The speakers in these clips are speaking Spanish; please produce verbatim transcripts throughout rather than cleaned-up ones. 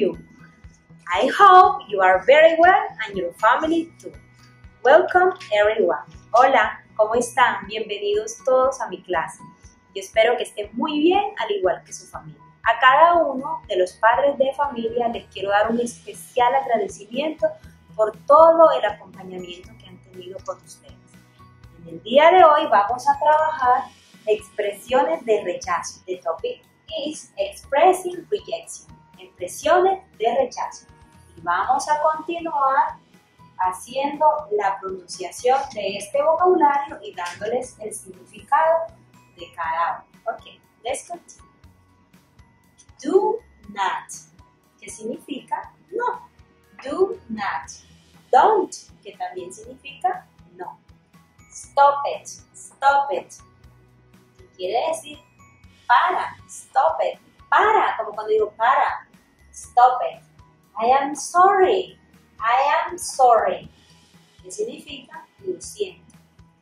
you? I hope you are very well and your family too. Welcome everyone. Hola, ¿cómo están? Bienvenidos todos a mi clase. Yo espero que estén muy bien, al igual que su familia. A cada uno de los padres de familia les quiero dar un especial agradecimiento por todo el acompañamiento que han tenido con ustedes. En el día de hoy vamos a trabajar expresiones de rechazo. The topic is expressing rejection. Expresiones de rechazo. Y vamos a continuar haciendo la pronunciación de este vocabulario y dándoles el significado de cada uno. Ok, let's continue. Do not, que significa no. Do not. Don't, que también significa no. Stop it, stop it, que quiere decir para, stop it, para, como cuando digo para, stop it. I am sorry, I am sorry, que significa lo siento.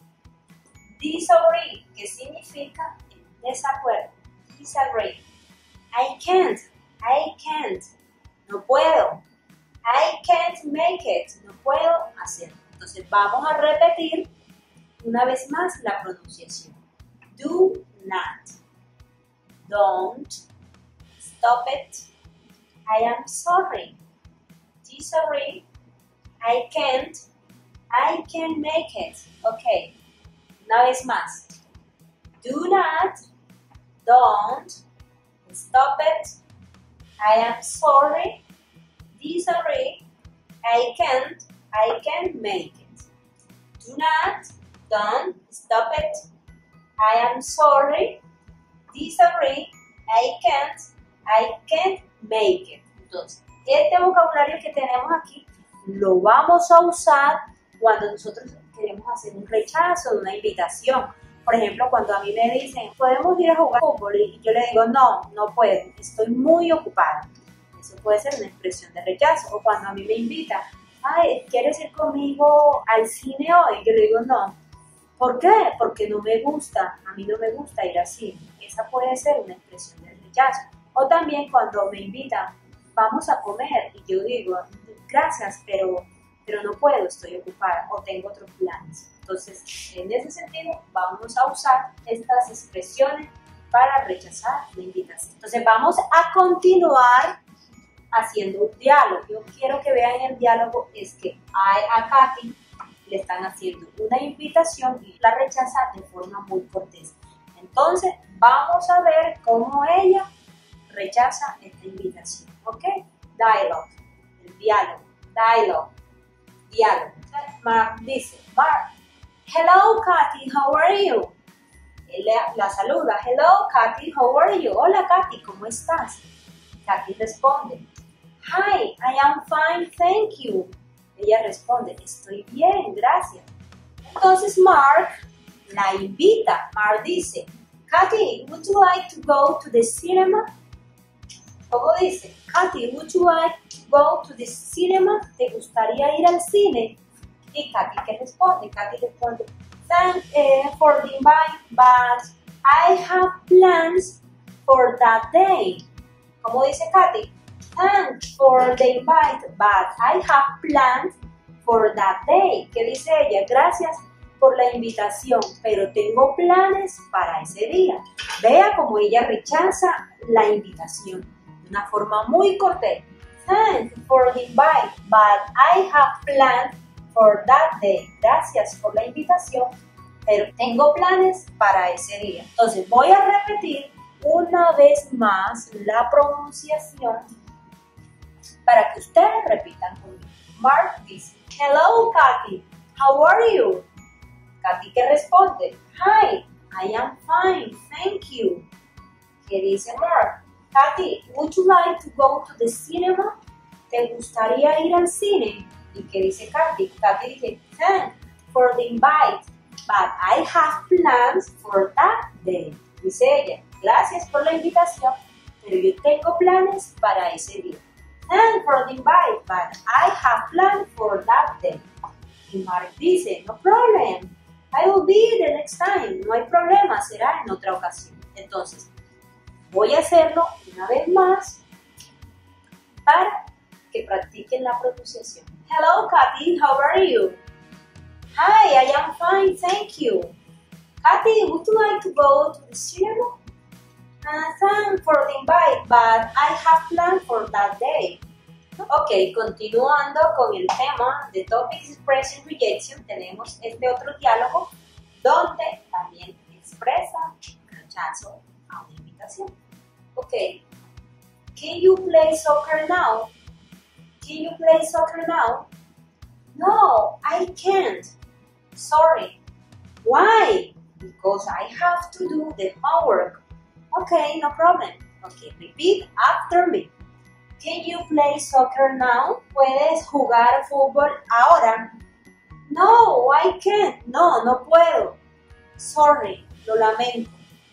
Disagree, que significa en desacuerdo, disagree. I can't, I can't, no puedo. I can't make it, no puedo hacerlo. Entonces vamos a repetir una vez más la pronunciación. Do not, don't, stop it, I am sorry, disagree, I can't, I can make it. Ok, una vez más. Do not, don't, stop it, I am sorry, disagree, I can't, I can't make it. Do not, don't, stop it, I am sorry, disagree, I can't, I can't make it. Entonces, este vocabulario que tenemos aquí lo vamos a usar cuando nosotros queremos hacer un rechazo de una invitación. Por ejemplo, cuando a mí me dicen, ¿podemos ir a jugar fútbol? Y yo le digo, no, no puedo, estoy muy ocupada. Eso puede ser una expresión de rechazo. O cuando a mí me invitan, ay, ¿quieres ir conmigo al cine hoy? Yo le digo, no. ¿Por qué? Porque no me gusta, a mí no me gusta ir al cine. Esa puede ser una expresión de rechazo. O también cuando me invitan, vamos a comer, y yo digo, gracias, pero, pero no puedo, estoy ocupada o tengo otros planes. Entonces, en ese sentido, vamos a usar estas expresiones para rechazar la invitación. Entonces, vamos a continuar haciendo un diálogo. Yo quiero que vean el diálogo, es que a, a Katy le están haciendo una invitación y la rechaza de forma muy cortés. Entonces, vamos a ver cómo ella rechaza esta invitación. ¿Ok? Dialogue, el diálogo, dialogue, diálogo. Mark dice, Mark, hello Katy, how are you? Él la, la saluda, hello Katy, how are you? Hola Katy, ¿cómo estás? Katy responde, hi, I am fine, thank you. Ella responde, estoy bien, gracias. Entonces Mark la invita. Mark dice, Katy, would you like to go to the cinema? ¿Cómo dice? Katy, would you like to go to the cinema? ¿Te gustaría ir al cine? Y Katy, ¿qué responde? Katy responde, thanks uh, for the invite, but I have plans for that day. ¿Cómo dice Katy? Thanks for the invite, but I have plans for that day. ¿Qué dice ella? Gracias por la invitación, pero tengo planes para ese día. Vea cómo ella rechaza la invitación de una forma muy cortés. Thanks for the invite, but I have plans for that day. Gracias por la invitación, pero tengo planes para ese día. Entonces voy a repetir una vez más la pronunciación para que ustedes repitan conmigo. Mark dice, hello Katy, how are you? Katy que responde, hi, I am fine, thank you. ¿Qué dice Mark? Katy, would you like to go to the cinema? ¿Te gustaría ir al cine? ¿Y qué dice Katy? Katy dice, thanks for the invite, but I have plans for that day. Dice ella, gracias por la invitación, pero yo tengo planes para ese día. Thanks for the invite, but I have plans for that day. Y Mark dice, no problem, I will be the next time. No hay problema, será en otra ocasión. Entonces, voy a hacerlo una vez más para que practiquen la pronunciación. Hello, Kathy, how are you? Hi, I am fine, thank you. Kathy, would you like to go to the cinema? Uh, thanks for the invite, but I have planned for that day. Ok, continuando con el tema de Topic Expressing Rejection, tenemos este otro diálogo donde también expresa rechazo a una invitación. Ok, can you play soccer now? Can you play soccer now? No, I can't. Sorry. Why? Because I have to do the homework. Okay, no problem. Okay, repeat after me. Can you play soccer now? ¿Puedes jugar fútbol ahora? No, I can't. No, no puedo. Sorry, lo lamento.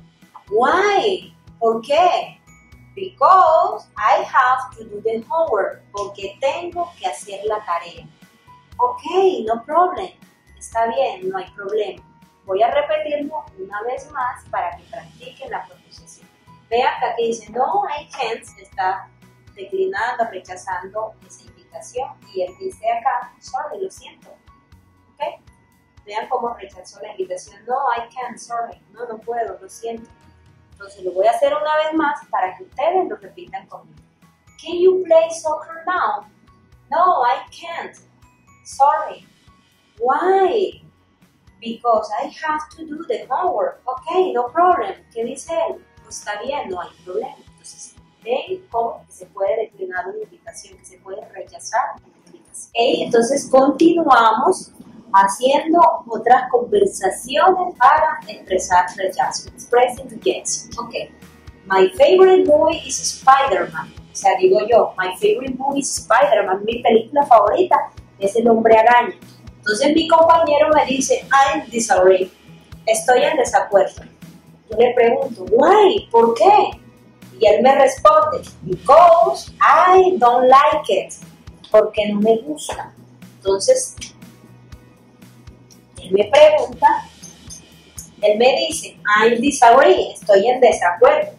Why? ¿Por qué? Because I have to do the homework. Porque tengo que hacer la tarea. Okay, no problem. Está bien, no hay problema. Voy a repetirlo una vez más para que practiquen la pronunciación. Vean que aquí dice no, I can't, está declinando, rechazando esa invitación y él dice acá, sorry, lo siento. ¿Ok? Vean cómo rechazó la invitación, no, I can't, sorry, no, no puedo, lo siento. Entonces lo voy a hacer una vez más para que ustedes lo repitan conmigo. Can you play soccer now? No, I can't. Sorry. Why? Because I have to do the homework. Okay, no problem. ¿Qué dice él? Pues está bien, no hay problema. Entonces, ven cómo se puede declinar una invitación, que se puede rechazar una invitación. Okay, entonces continuamos haciendo otras conversaciones para expresar rechazo. Expressing rejection. Okay. My favorite movie is Spider-Man. O sea, digo yo, my favorite movie is Spider-Man. Mi película favorita es El Hombre Araña. Entonces mi compañero me dice, I disagree, estoy en desacuerdo. Yo le pregunto, why, ¿por qué? Y él me responde, because I don't like it, porque no me gusta. Entonces, él me pregunta, él me dice, I disagree, estoy en desacuerdo.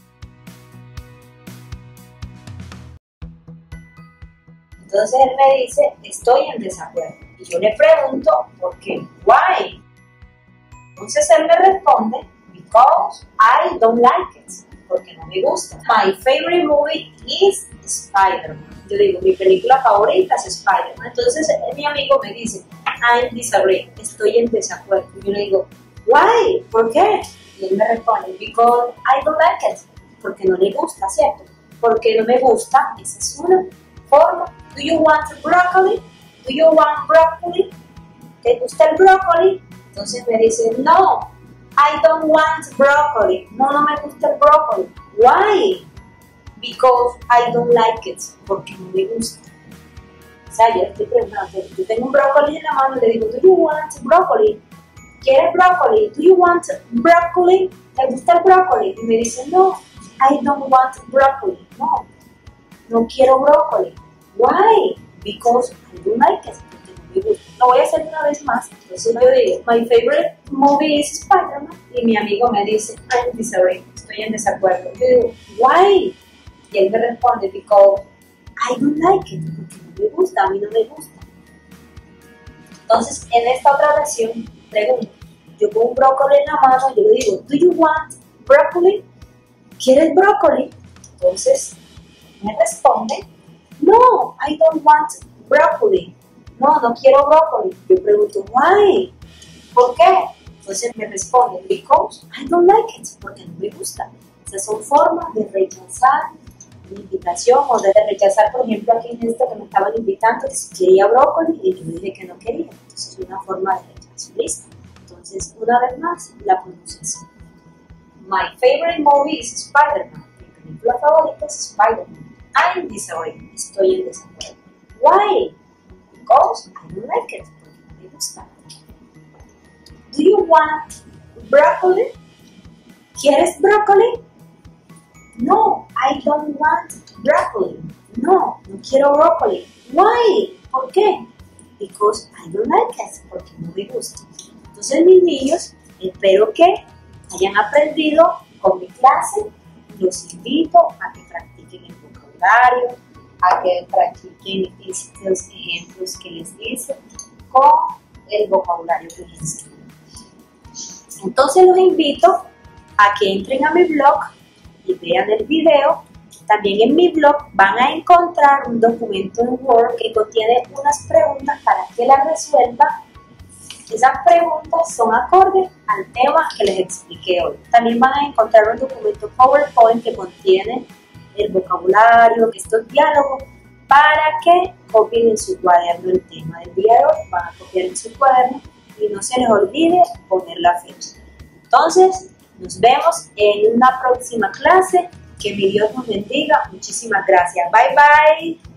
Entonces él me dice, estoy en desacuerdo. Y yo le pregunto, ¿por qué? Why? Entonces él me responde, because I don't like it, porque no me gusta. My favorite movie is Spider-Man. Yo digo, mi película favorita es Spider-Man. Entonces mi amigo me dice, I disagree, estoy en desacuerdo. Y yo le digo, why? ¿Por qué? Y él me responde, because I don't like it, porque no le gusta, ¿cierto? Porque no me gusta, esa es una forma. Do you want broccoli? Do you want broccoli? ¿Te gusta el brócoli? Entonces me dice, no, I don't want broccoli. No, no me gusta el brócoli. Why? Because I don't like it. Porque no me gusta. O sea, yo estoy preguntando, yo tengo un brócoli en la mano y le digo, do you want broccoli? ¿Quieres brócoli? Do you want broccoli? ¿Te gusta el brócoli? Y me dice, no, I don't want broccoli. No, no quiero brócoli. Why? Because I don't like it. Porque no me gusta. Lo voy a hacer una vez más. Entonces yo digo, my favorite movie is Spider-Man. Y mi amigo me dice, I disagree. Estoy en desacuerdo. Yo digo, why? Y él me responde, because I don't like it. Porque no me gusta, a mí no me gusta. Entonces, en esta otra oración, pregunto, yo con un brócoli en la mano, yo le digo, do you want broccoli? ¿Quieres brócoli? Entonces, me responde, no, I don't want broccoli. No, no quiero brócoli. Yo pregunto, why? ¿Por qué? Entonces me responde, because I don't like it. Porque no me gusta. Esas son formas de rechazar una invitación o de rechazar, por ejemplo, aquí en esto que me estaban invitando, que si quería brócoli y yo dije que no quería. Entonces es una forma de rechazo. ¿Listo? Entonces, una vez más, la pronunciación. My favorite movie is Spider-Man. Mi película favorita es Spider-Man. I disagree. Estoy en desacuerdo. Why? Because I don't like it. Porque no me gusta. Do you want broccoli? ¿Quieres brócoli? No, I don't want broccoli. No, no quiero brócoli. Why? ¿Por qué? Because I don't like it. Porque no me gusta. Entonces, mis niños, espero que hayan aprendido con mi clase. Los invito a que practiquen el vocabulario, a que practiquen estos ejemplos que les hice con el vocabulario que les enseño. Entonces los invito a que entren a mi blog y vean el video. También en mi blog van a encontrar un documento en Word que contiene unas preguntas para que las resuelvan. Esas preguntas son acordes al tema que les expliqué hoy. También van a encontrar un documento PowerPoint que contiene el vocabulario, estos diálogos, para que copien en su cuaderno el tema del día de hoy. Van a copiar en su cuaderno y no se les olvide poner la fecha. Entonces, nos vemos en una próxima clase. Que mi Dios nos bendiga. Muchísimas gracias. Bye, bye.